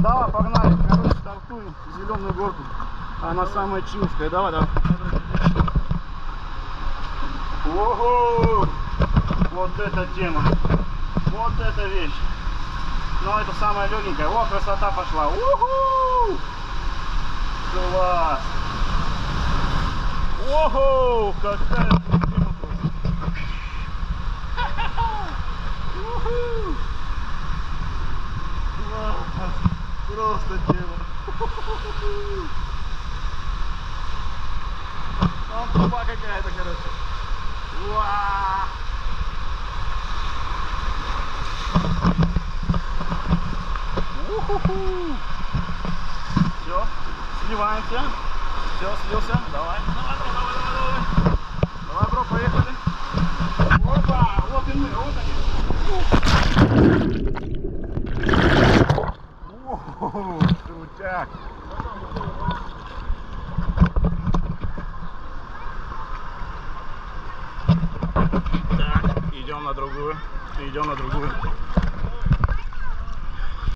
Давай, погнали. Короче, стартуем зеленую горку. Она самая чилская. Давай, давай. Ого! Вот эта тема. Вот эта вещь. Но это самая легенькая. О, красота пошла. Уху! Класс! Ого! Какая тема просто. Уху! Класс! Просто тема. Там труба какая-то, короче. Уа! Уху! Все, сливаемся. Все, слился. Давай, давай, бро, давай, давай, давай. Давай, бро, поехали. Опа! Вот и мы, вот они. О, крутяк. Так, идем на другую. Идем на другую.